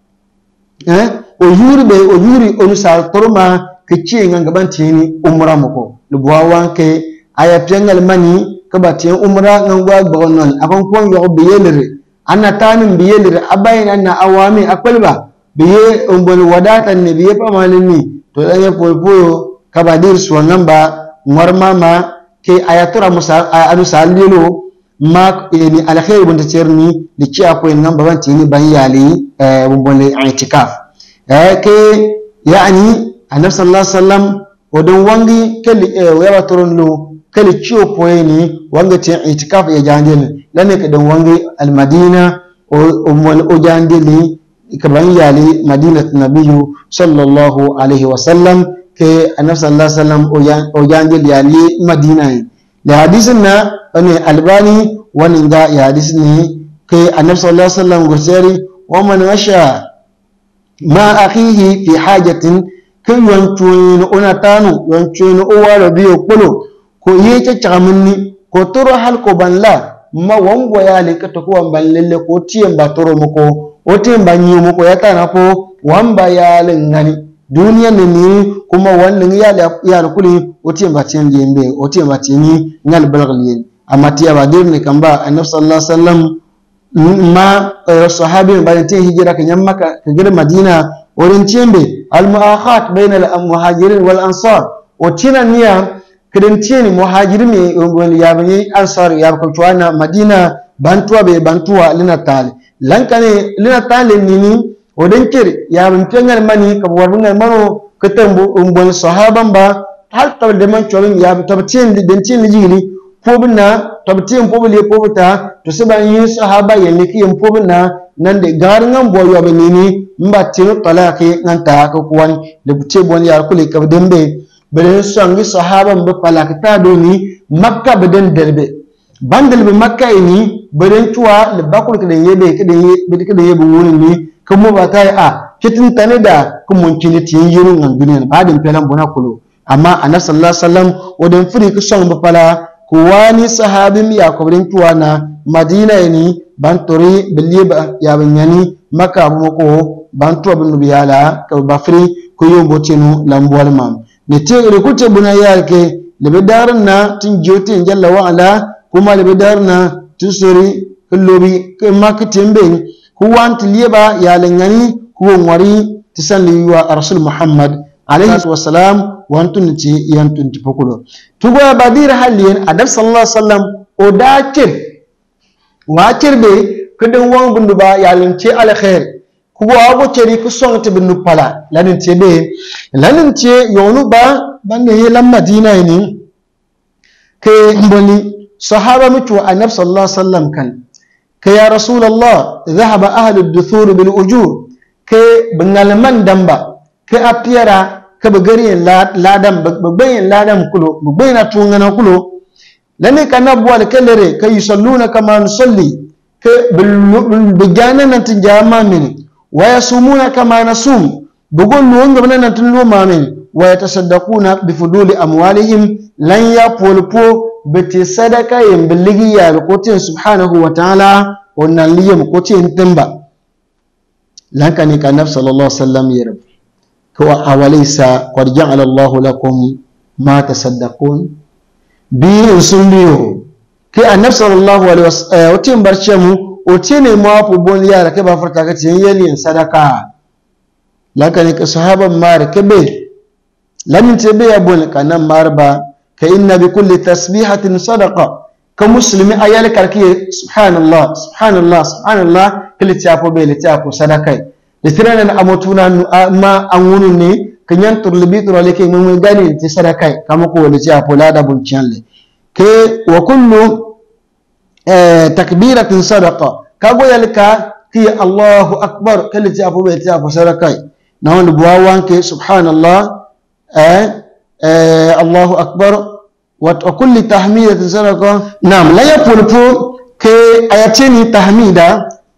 eh o yuri be o yuri onu sal torma ke ci nganga bantini umra mako le bawan ke aya pengal mani ke batin umra ngangwa gbonon akon ko yo be yelere anatanin be yelere abayna na awami akwalba be ombon wadatan ne be pamalini to dan polpo kabadir so ngamba ngormama ke ayatura musa anu salilo ma ni alkhair bunta cerni li ci akoy ngam babanti ni ban yali eh bonle i'tikaf eh ke yani annabi sallallahu alaihi wasallam odon wangi kali yawa toronlo kali ciwo poyeni wanga ti i'tikaf ya jandel lane ke don wangi al madina o mon o jandeli ke ban yali madinat nabiyyu sallallahu alaihi wasallam ke annabi sallallahu alaihi wasallam o jandel yali madina la hadithna ani albani wani ga ya hadis ne kai annabi sallallahu alaihi wasallam gusari wa man washa ma akhihi fi hajatin kai yancuin ona tanu yancuin uwa da biyo kulo ko yake chakamunni ko toro hal ko banla ma wango ya le ka to ko banlelle ko tiyan ba toro muko o tiyan ba nyi muko ya tana ko wamba ya le ngani duniya ne ni kuma wannan ya ya kuli o tiyan ba tiyan jembe o tiyan ba tiyani ngal balgal amati abadir ne kamba annabi sallallahu alaihi wasallam ma sahabi ba tin hijira kan yamma ka gida madina wurin cembe al muakhat bainal muhajirin wal ansar o tinaniya kidan tini muhajirin ne wal yabani ansar ya ko tuwana madina bantuwa be bantuwa lina tali lankane lina tali nini odin kir ya bin tengal mani ka warbun mano katambu umbon sahaban ba har taw de man chobin ya tabtin den tin jili pobna tabtin pobli pobta to saban yi sahaba yanni ki yim pobna nan de garingan boyo be nini mbatino talaqi nan ta ka kuwan de butte bon yar kuli ka dembe bele sangi sahaba mbe palakta do ni makka beden derbe bandal be makka ini beren tuwa le bakul kede yebe kede yebe kede yebe woni ni kuma batai a kitin tane da kuma kini tin yiru ngan duniya ba din pelan bona kulo amma annabi sallallahu alaihi wasallam oden furi ku son ba pala ku wani sahabim ya ko beren tuwa na madina ini bantori biliba ya banyani makka bu ko banto bin biyala ka ba furi ko yombo tinu lambwal mam ne te ko te buna yake le be darna tin joti jalla wa ala kuma le darna tusori kullobi makka tembe ku wanti liba ya lengani ku ngari tisalli wa rasul muhammad alayhi wassalam wantun ti yantun ti pokulo tugo badir halien adab sallallahu alaihi wasallam o dakir wa kirbe kudin wan bundu ba ya lince al khair ku wago ceri ku sonte binu pala lanin te be lanin te yonu ba bande yelam madina ni ke mboni sahaba mutu annab sallallahu alaihi wasallam kan ke ya rasulullah dhahaba ahli ad-duthur bil ujur ke bangal man damba ke apiara ke bagari ladam bagbayin ladam kulo bagbayina tungana kulo lani kanabu al kalere ke yusalluna kama nusalli ke bigana nan tijama min wa yasumuna kama nasum bugun luwanga bana nan tun luma min wa yatasaddaquna bi fuduli amwalihim lan yapolpo bete sadaka yin biligi ya kotin subhanahu wa ta'ala wannan liyam kotin timba lanka ni ka nafs sallallahu alaihi wasallam yarab ko awalaysa qad ja'ala Allah lakum ma tasaddaqun bi sunniyo ke annab sallallahu alaihi wasallam otin barchemu otine mo apu bon yara ke ba farta ka tin yeli sadaka lanka ni ka sahaban mar ke be lamin te be ya bon kanan marba ka inna bi kulli tasbihatin sadaqa ka muslimi ayal karki subhanallah subhanallah subhanallah kili tiapo be li tiapo sadakai litirana amotuna ma angunu ni kanyan turlibi turale ke mun gani ti sadakai kama ko li tiapo lada bun chanle ke wa kullu takbiratin sadaqa ka go yalka ki Allahu akbar kili tiapo be tiapo sadakai na won buwawan ke subhanallah eh الله أكبر وكل تحميدة صدقة نعم لا يقول كي آياتين تحميدة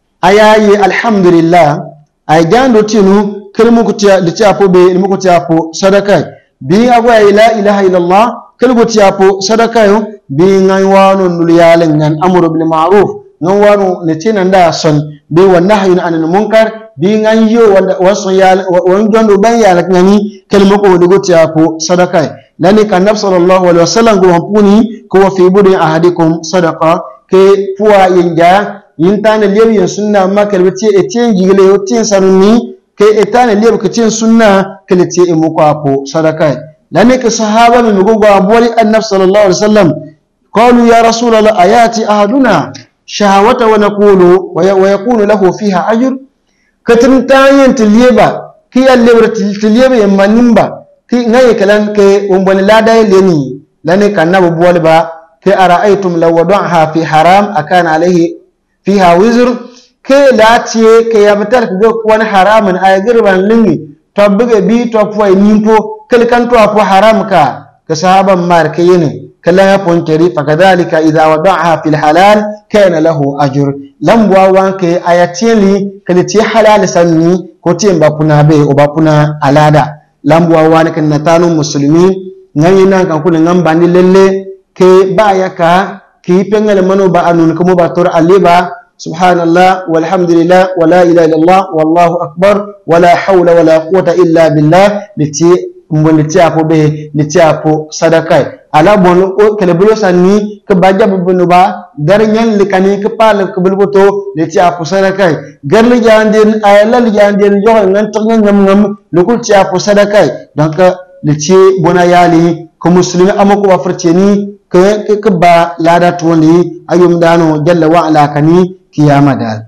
آيات الحمد لله أي جاندو تينو كلمة كتيا لتيابو بي لمكو تيابو صدقة بي أقوى لا إله إلا الله كلمة تيابو صدقة بي نيوانو نليالن نان أمر بالمعروف نوانو نتين ندا سن بي والنهي عن المنكر bi ngan yo waso yal won jondo ban yal ngani kelmo ko dugo tiapo sadaka lani kan nab sallallahu alaihi wasallam go hampuni ko fi budi ahadikum sadaqa ke puwa yinja yintana lewi sunna ma kelbeti etien jigile yo tin sanuni ke etana lewi ke tin sunna keleti e muko apo sadaka lani ke sahaba mi go go abori annab sallallahu alaihi wasallam qalu ya rasulullah ayati ahaduna shahawata wa naqulu wa yakunu lahu fiha ajr katin tayin tilieba ki allebra tilieba yamanimba ki ngaye kalan ke umbani lada leni lani kanabu bolba ke ara'aytum law wada'ha fi haram akana alayhi fiha wizr ke latiye ke yabtar ko wani haramun ay girban lingi to buge bi to foi nimpo kel kan to apo haram ka ka sahaban mar ke yene kala ya ponteri fakadhalika idha wada'ha fil halal kana lahu ajr lambwa wanke ayatili kaliti halal sanni ko timba puna be o bapuna alada lambwa wanke natanu muslimi ngani nan kan kun ngamba ni lelle ke bayaka ki pengal mano ba anun ko ba tor aliba subhanallah walhamdulillah wala ilaha illallah wallahu akbar wala hawla wala quwwata illa billah liti mboniti apo be liti apo sadakai ala bon kele bulo sanni ke baja bubunu ba gar nyen likani ke pal ke bulboto le ti apu sadakai gar li jandin ayala li jandin yo ngan tok ngam ngam lukul ti apu sadakai donc le ti bona yali ko muslimi amako wa farceni ke ke ba lada toni ayum dano jalla wa ala kani kiyama dal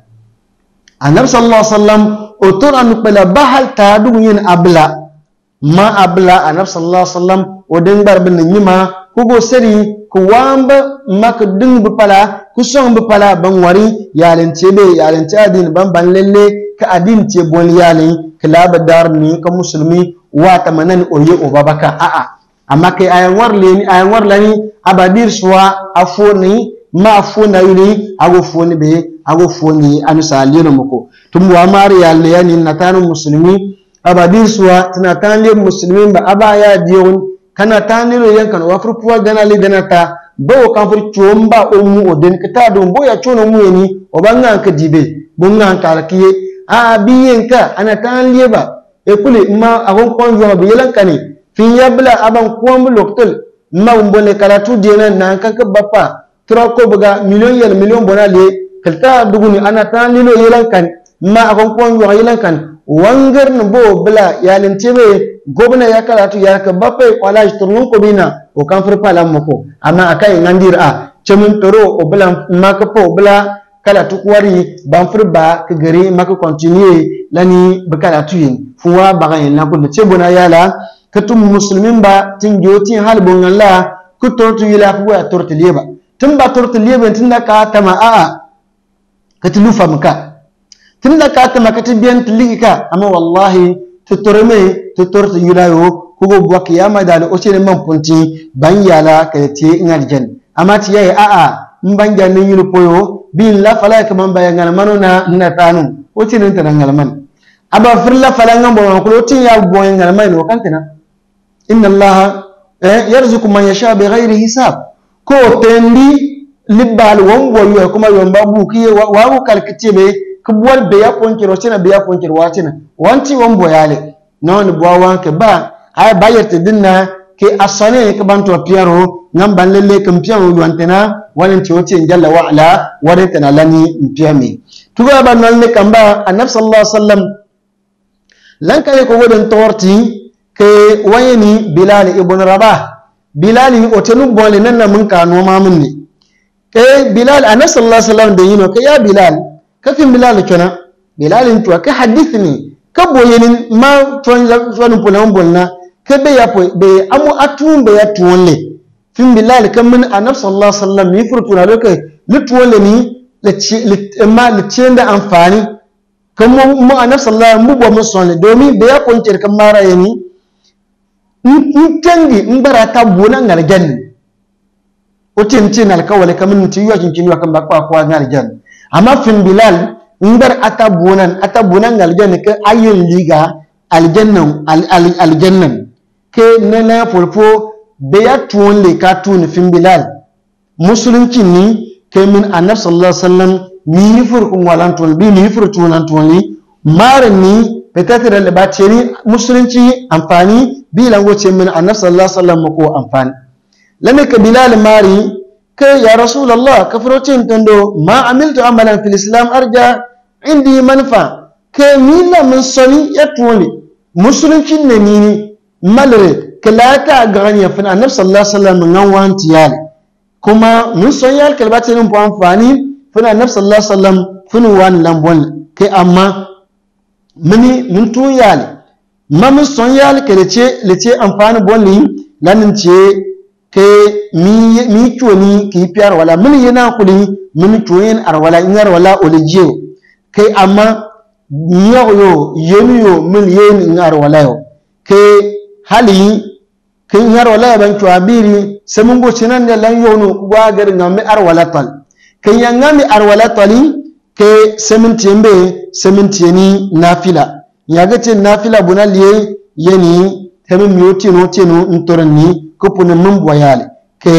annab sallallahu alaihi wasallam otor an pela bahal ta du yin abla ma abla annab sallallahu alaihi wasallam odin barbin nyima kugo seri ku wamba mak dung bu pala ku song bu pala ban wari yalen tebe yalen tadin ban ban lelle ka adin te bon yalen klaba dar ni ka muslimi wa tamanan oye o babaka a a amma kai ayan war leni ayan war lani abadir suwa afoni ma fona yuli ago foni be ago foni anu salino mako tum wa mari yalle yani natanu muslimi abadir suwa tinatan le muslimin ba abaya diyon kana taniro yankan wa furpuwa gana le gana ta bo kan fur chomba o mu o den kata do bo ya chono mu yeni o banga ka dibe bunga ka kiye a biyen ka ana tan lieba e kule ma agon kon zo be yelan kani fin yabla aban kom loktel ma umbole karatu dena nan kan ka bappa tro ko buga million yel million bona le kalta duguni ana tan lilo yelan kan ma agon kon zo yelan kan wangar bo bla yalin tebe gobna ya karatu ya ka bappa wala turnun ko bina o kan fur pala mako amma akai ngandir a chemun toro o bla maka po bla kala tukwari ban fur ba ka gari maka continue lani bakala tuyin fuwa bagan na kullu ce bona yala katum muslimin ba tin joti hal bongan la ku tortu yila ku ya tortu leba tun ba tortu leba tun da ka tama a ka tulufa maka tun da ka tama ka tibiyan tilika amma wallahi tutorme tutortu yila yo ku go bwa kiyama da o ce man punti ban yala ka te ngal jan amma ti yayi a a mban janin yulu poyo bin la fala ka man bayan manona na tanu o ce nin tanan man aba firla fala ngam bo ko tin ya bo ngal man o kantina inna allaha yarzuqu man yasha bighairi hisab ko tendi libal won bo yo kuma yo mbabu ki wa ko kalkitibe ko bol be ya ponkiro cina be ya ponkiro watina wanti won bo yale non bo wanke ba ay bayerte dinna ke asane ke banto piaro ngam banlele kam piaro wantena wanin tioti jalla wa ala waritana lani mpiami tuga ba nalne kamba annab sallallahu alaihi wasallam lanka ko wodon torti ke wayni bilal ibn rabah bilal o tenu bole nanna mun ka no mamun ne ke bilal annab sallallahu alaihi wasallam de yino ke ya bilal ka fin bilal kena bilal to ka hadithni ka boyenin ma ton ton punan bolna ke be ya po be amu atun be ya tuwonle fin bilal kan mun annab sallallahu alaihi wasallam mi furtuna lokai lutuwonle ni le ma le tienda amfani kan mu annab sallallahu alaihi wasallam mu bo mu sonle domin be ya koncer kan mara yani in tangi in barata bona ngal janni o tintin alkawale kan mun ti yakin kin yakan bakwa kwa ngal janni amma fin bilal in bar atabunan atabunan ngal janni ka ayin liga aljannan aljannan ke nana fulfo be ya tuwon le ka tuni fin bilal musulunci ni ke min annab sallallahu alaihi wasallam mi furkun walan tuwon bi mi furtu nan tuwon ni marin ni peut-être le bateri musulunci amfani bi lango ce min annab sallallahu alaihi wasallam ko amfani lame ka bilal mari ke ya rasulullah kafrotin tando ma amiltu amalan fil islam arja indi manfa ke min la min soni ya tuwon musulunci ne ni malre kalata gani fa annabi sallallahu alaihi wasallam nan wanti yal kuma mun son yal kalbata nin po amfani fa annabi sallallahu alaihi wasallam funu wan lambon kai amma muni mun tu yal ma mun son yal kalece lece amfani bonni lanin ce ke mi mi tuni ki fiyar wala mun yana kuli mun tuyin arwala inar wala olijiyo kai amma yo yo yenu mun yen inar wala yo kai hali kin yar wala ban tuabiri semun go cinan da lan yono gwa gar ngami ar wala tal kin yangami ar wala tali ke semun tembe semun tieni nafila yaga tin nafila bunaliye yeni temin miyoti no teno ntorani ko punan mun boyale ke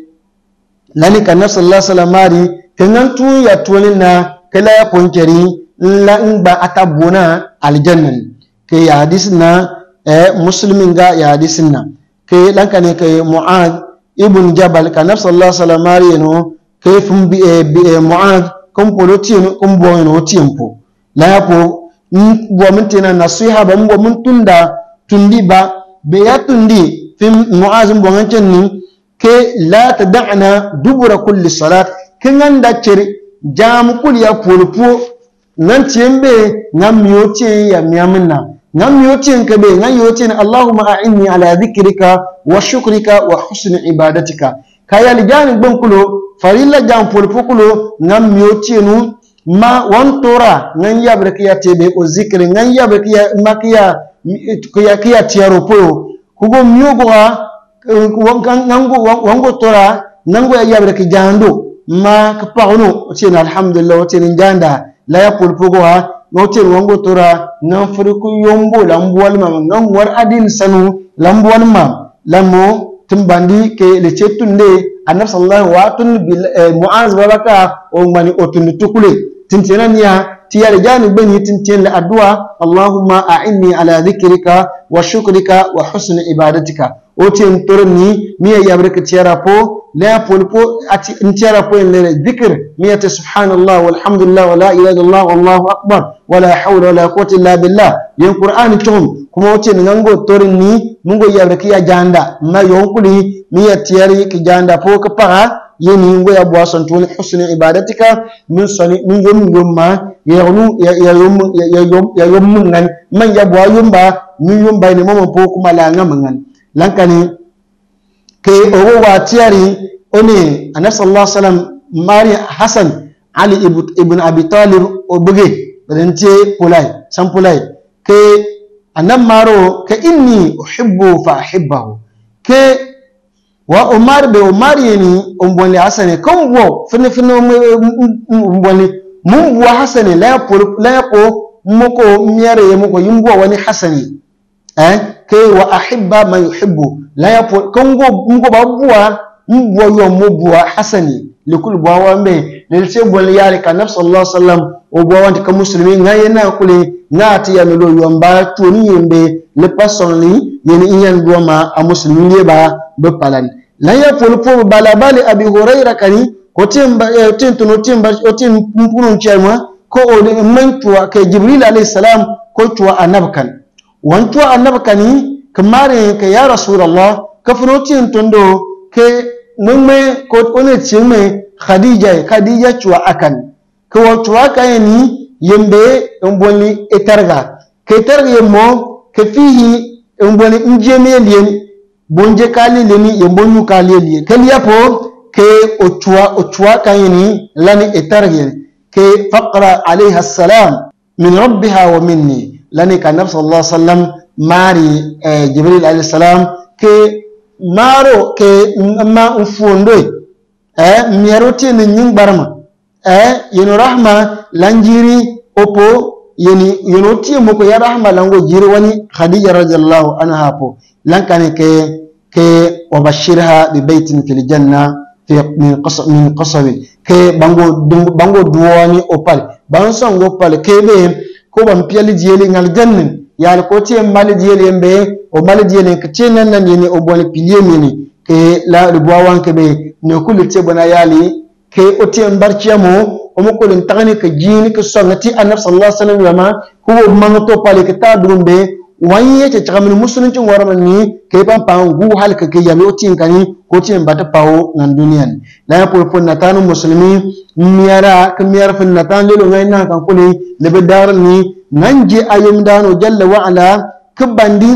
lani kan sallallahu alaihi wasallam mari kenan tu ya tolina kala ya ponkeri la ngba atabuna aljannan ke ya hadis na muslimin ga ya hadisin nan kai lanka ne kai mu'ad ibn jabal ka nafs sallallahu alaihi wasallam marino kai fun bi mu'ad kun polotino kun boyno tiempo la ko bo mun tena nasiha ba mo mun tunda tundi ba be ya tundi fim mu'az bo ngancen ni ke la tad'na dubura kulli salat kin anda cere jam kul ya polpo nan tiembe ngam yote ya miamna ngam yotin ka be ngam yotin Allahumma a'inni ala dhikrika wa shukrika wa husni ibadatika kaya lijani bonkulo farilla jam polpokulo ngam yotinu ma wan tora ngam yabre kiya tebe o zikri ngam yabre kiya makiya kiya kiya tiaro po kugo myogo ha wango wango tora nango yabre ki jando ma kapagno otin alhamdulillah otin janda la ya pulpugo ha otin wango tora nan furku yombo lambuwal ma nan war adin sanu lambuwal ma lamo timbandi ke le chetunde annab sallallahu wa tun bil muaz baraka o mani otun tukule tintina niya tiyar jani bani tintin la addu'a allahumma a'inni ala dhikrika wa shukrika wa husni ibadatika otin torni miya yabraka tiyara po la polpo ati tiyara po le dhikr miya ta subhanallah walhamdulillah wa la ilaha illallah wallahu akbar wa la hawla wa la quwwata illa billah yin qur'an tum kuma otin ngango torni mungo yabraka ya janda ma yonkuli miya tiyari ki janda po ka para yeni ngo ya bwa santul husni ibadatika min sani min yom yomma ya yonu ya yom ya yom ya yom ngan man ya bwa yomba min yomba ni momo po kuma la ngamangan lankani ke owo wa tiari oni annabi sallallahu alaihi wasallam mari hasan ali ibn abi talib o buge badante pulai sam pulai ke annam maro ke inni uhibbu fa ahibbahu ke wa umar be umar yeni umbonle hasane kan wo fini fini umbonle mun buwa hasane la po la po moko miyare moko yimbo wani hasane eh ke wa ahibba man yuhibbu la yapo kongo mko babuwa mbuwa yo mbuwa hasani likul buwa wambe lelse bol yale ka nabi sallallahu alaihi wasallam o buwa wanti ka muslimi ngayena kule ngati ya melo yomba toni yembe le pasonli yeni inyan duama a muslimi leba be palan la yapo po balabali abi huraira kani ko timba tin tuno timba o tin mpunu chema ko o mantuwa ke jibril alayhi salam ko tuwa anabkan wantuwa annabkani kamare ka ya rasulullah kafrotin tondo ke mumme ko one chime khadija khadija chwa akan ko chwa kayeni yembe mboni etarga ke targa yemo ke fihi mboni njeme lien bonje kali leni yembonu kali lien kaliyapo ke ochwa ochwa kayeni lani etarga ke faqra alayha assalam min rabbiha wa minni lani ka nabi sallallahu alaihi wasallam mari eh, jibril alayhi salam ke maro ke ma ufundo eh mieroti ni nyingbarma eh yeno rahma lanjiri opo yeni yenoti moko ya rahma lango jiri wani khadija radhiyallahu anha po lankane ke ke wabashirha bi baitin fil janna fi min qasab min qasab ke bango bango duwani opal bansongo pal kebe ko bam piyali jeli ngal jannin yal ko tie mal jeli embe o mal jeli ke tienan nan yeni o bol pilier mini ke la de bowan ke be ne kulli te bona yali ke o tie mbarciamo o mo ko len tagani ke jini ke songati annab sallallahu alaihi wasallam yama ko manto pale ke ta dumbe wanye te tagamin muslimin ci ngorama ni ke pam pam gu hal ke ke yami o tin kani ko tie mbata pawo nan duniyan la ya ko na tanu muslimi miyara ke miyara fin natan lelo ngay na kan kuli le be dar ni nanje ayum dano jalla wa ala kubandi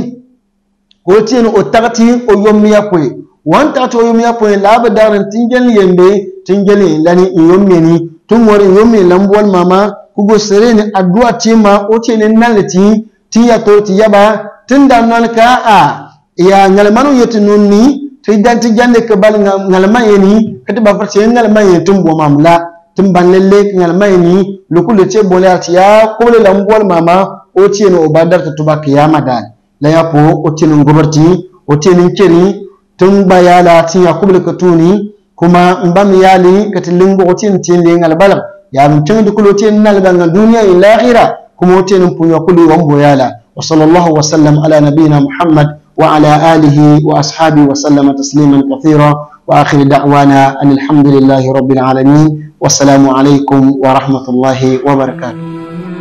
ko tie no o tagati o yomiya ko wanta to yomiya ko la be dar tinjel yembe tinjel lani yomeni tun wori yomi lambol mama kugo serene addu'a tima o tie ne nalati tiya to tiyaba tinda non ka a ya ngalmanu yetununi tidan tijande ke bal ngalma yeni kati ba farse ngalma yeni tumbo mamla tumban lalle ngalma yeni lukule ce bolati ya kole lambol mama o tie no badar ta tuba kiyama dal la ya po o tie no gobarti o tie ni keri tumba ya la tiya kubule ka tuni kuma mbam yali kati lingo o tie tie le ngalbalam ya mutun dukulo tie nalbanga duniya ila akhirah كم وتين بنيقول ومبويالا وصلى الله وسلم على نبينا محمد وعلى آله وأصحابه وسلم تسليما كثيرا وآخر دعوانا أن الحمد لله رب العالمين والسلام عليكم ورحمة الله وبركاته.